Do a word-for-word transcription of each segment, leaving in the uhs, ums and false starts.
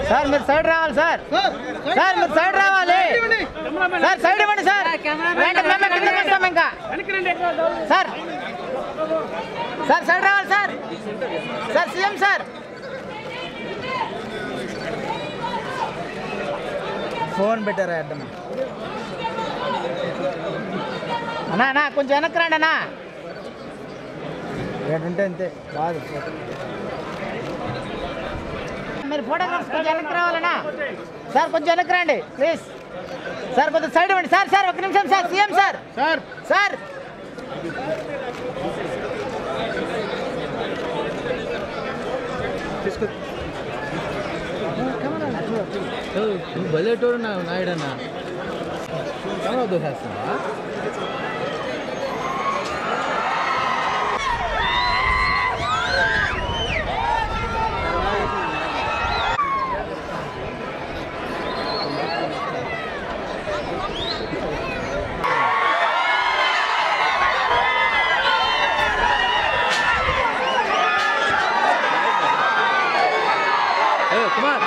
sir మీరు side రావాలి sir sir మీరు సైడ్ రావాలి సార్ సైడ్ ఇవ్వండి సార్ మేము కిందకి వస్తాం ఇంకా సార్ సార్ సైడ్ రావాలి sir sir CM sir phone పెట్టారా అడ్డం అన్నా అన్నా కొంచెం వెనక్కి రండి అన్నా ఏంటంటే అంతే కాదు మీరు ఫోటోగ్రాఫ్స్ కొంచెం వెనక్కి రావాలన్నా సార్ కొంచెం వెనక్కి రండి ప్లీజ్ సార్ కొంచెం సైడ్ ఇవ్వండి సార్ సార్ ఒక నిమిషం sir CM sir sir sir తీసుకో నువ్వు బలేటోడు నా నాయుడన్నా కెమెరా దోసేస్తున్నా కుమార్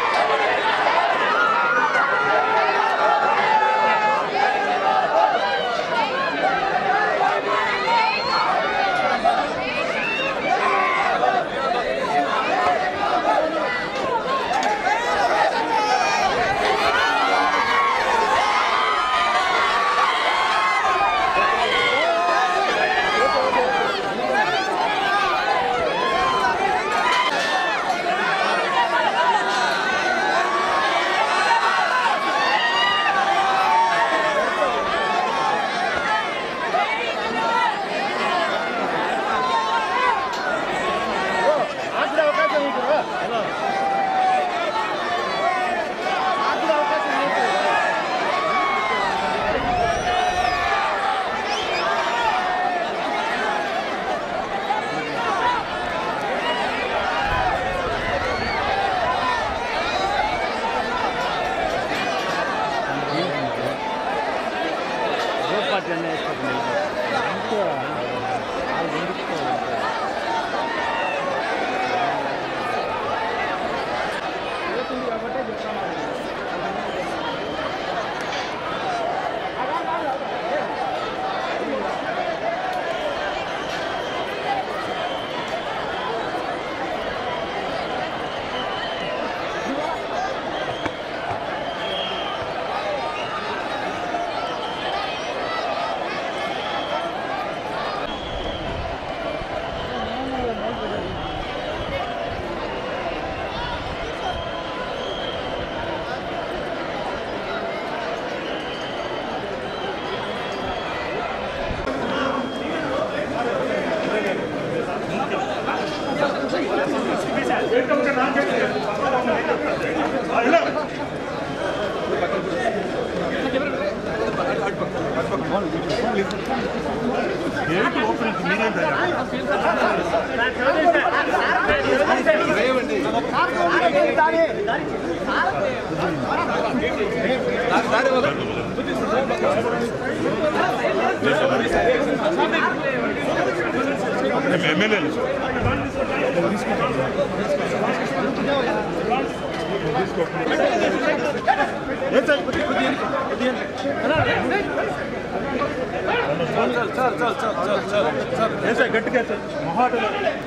గట్టిగా మొహాటలో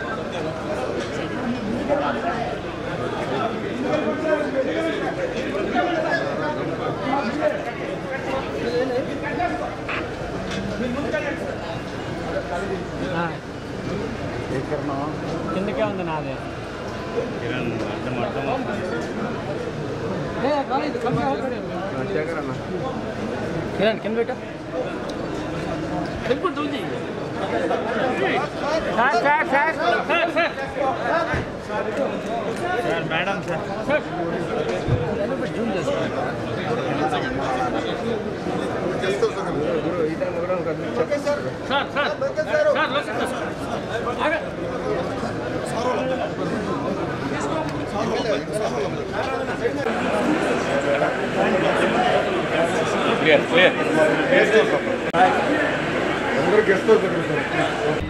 కిందకే ఉంది నాదే కిరణ్ కింద పెట్టా sir sir sir sir madam sir zoom చేస్తాను సార్ సార్ క్లియర్ క్లియర్ అందరూ గెస్ట్